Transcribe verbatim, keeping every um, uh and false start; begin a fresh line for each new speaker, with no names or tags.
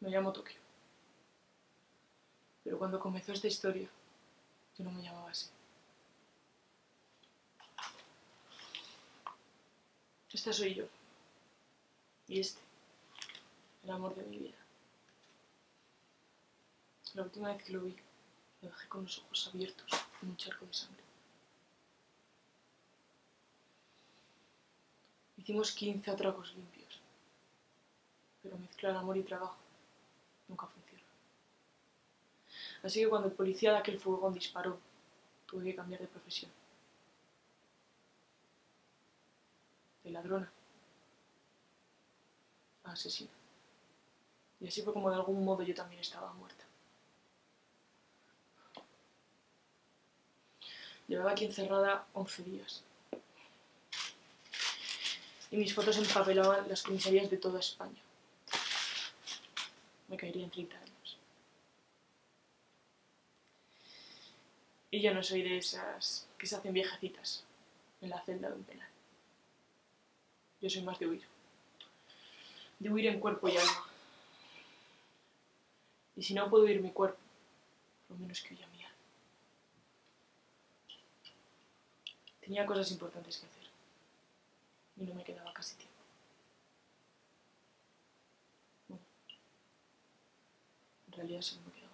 Me llamo Tokio. Pero cuando comenzó esta historia, yo no me llamaba así. Esta soy yo. Y este, el amor de mi vida. La última vez que lo vi, lo dejé con los ojos abiertos en un charco de sangre. Hicimos quince atracos limpios, pero mezclar amor y trabajo nunca funciona. Así que cuando el policía de aquel furgón disparó, tuve que cambiar de profesión. De ladrona a asesina. Y así fue como de algún modo yo también estaba muerta. Llevaba aquí encerrada once días. Y mis fotos empapelaban las comisarías de toda España. Me caería en treinta años. Y yo no soy de esas que se hacen viejecitas en la celda de un penal. Yo soy más de huir. De huir en cuerpo y alma. Y si no puedo huir mi cuerpo, por lo menos que huya mi alma. Tenía cosas importantes que hacer. Y no me quedaba casi tiempo. Bueno, en realidad solo me quedaba